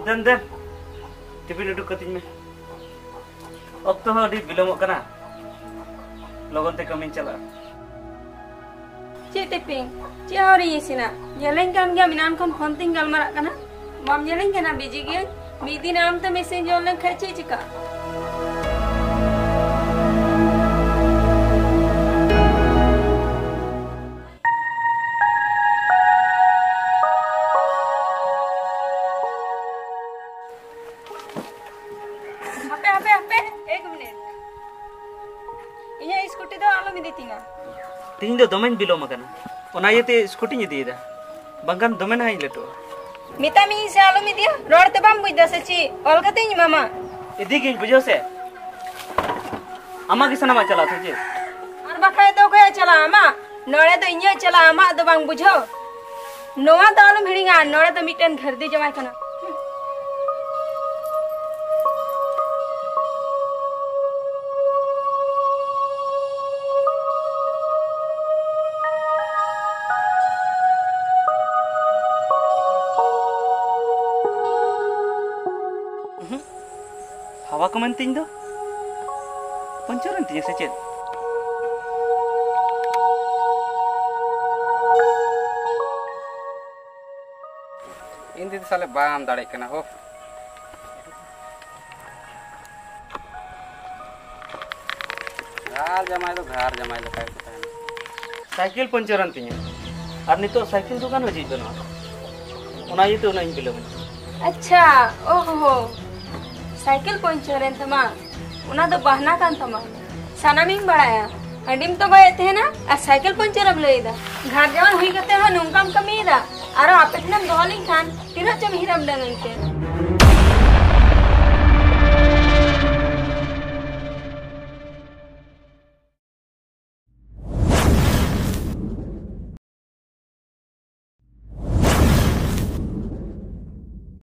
then then tiffin उडुक कतिኝ में अक्तो हो अडी बिलोमक कना लगन ते कमिन चला चे टिफिन चे हरी इसिना येलें कान गया मिनान खन फोन तिंग गलमरा कना माम येलें केना बिजी गया मीदी नाम तो मैसेज जोले खचे चिका तीन दो दमेन बिलोम कना ओना येते स्कूटी इदीदा बंगान दमेन हाई लेटो मिता मी से आलो मी दिया रोड ते बम बुझदा से ची ओलगते मामा इदी गिन बुझो से अम्मा किसना मा चला थे जे और बखाय तो कहे चला अम्मा नोड़े तो इन्या चला अम्मा तो बंग बुझो नोआ तो आलो हिड़ीगा नोड़े तो मिटन घर दी जमाय कना हवा को मनतीन दो पंचरन तीन से चेत इन दिन साले बाम दाड़े कना हो घर जमाय तो घर जमाय ले काय पता है साइकिल पंचरन तीन और नितो साइकिल दुकान हो जीत बना ओना ये तो नहीं बिलो अच्छा ओहो साइकिल पंचर है तमा उना तो बहना कान तमा सनामिंग बड़ाया हडिम तो गए थे ना आ साइकिल पंचर अब लेदा घर जवन हुई करते हो नुंकाम कमीदा आरो आपे नम दोलिंग खान तिरा चम हिरम डंगते